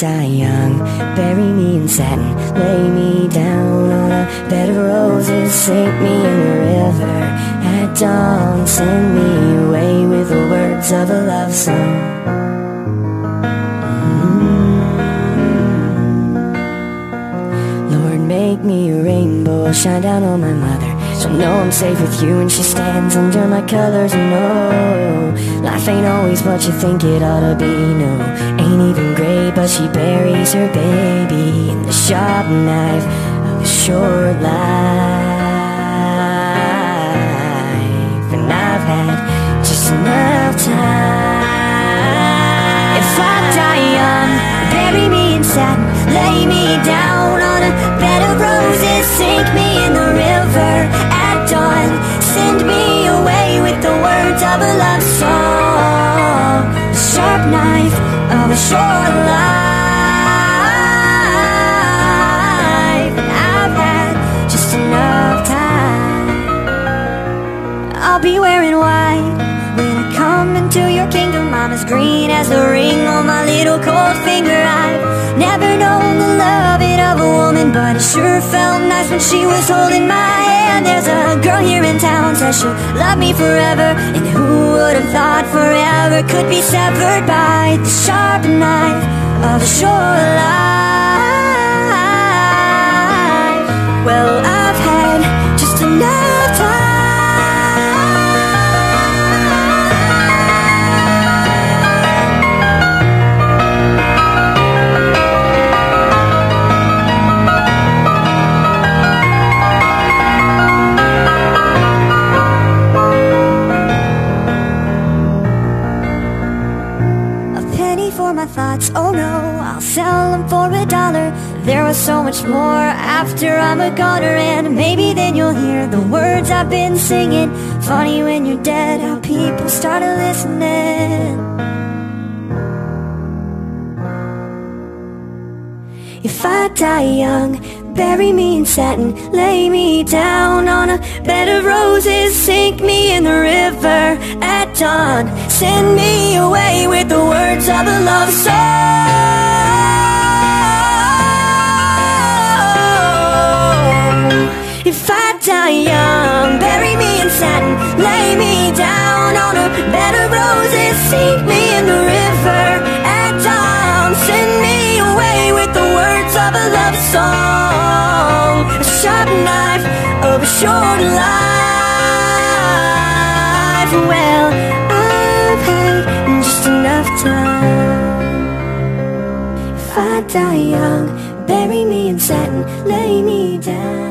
die young, bury me in satin, lay me down on a bed of roses, sink me in the river at dawn, send me away with the words of a love song. Lord, make me a rainbow, shine down on my mother, so know I'm safe with you when she stands under my colors. No, life ain't always what you think it ought to be. No, ain't even great, but she buries her baby in the sharp knife of a short life. And I've had just enough time. If I die young, bury me in satin, lay me down on a bed of roses, sink me in the river at dawn, send me away with the words of a love song, the sharp knife of a short life. And I've had just enough time. I'll be wearing white when I come into your kingdom. I'm as green as the ring on my little cold finger. I've never known the loving of a woman, but it sure felt nice when she was holding my hand. There's a girl here in town, says she'll love me forever, and who would have thought forever could be severed by the sharp knife of a short life? Well, I've had just enough time. For my thoughts, oh no, I'll sell them for $1. There was so much more after I'm a goner, and maybe then you'll hear the words I've been singing. Funny when you're dead how people started listening. If I die young, bury me in satin, lay me down on a bed of roses, sink me in the river at dawn, send me away with the words of a love song. If I die young, bury me in satin, lay me down on a bed of roses, sink me in the river at dawn, send me away with the words of a love song, a sharp knife of a short life. Well, I've had just enough time. If I die young, bury me in satin, lay me down.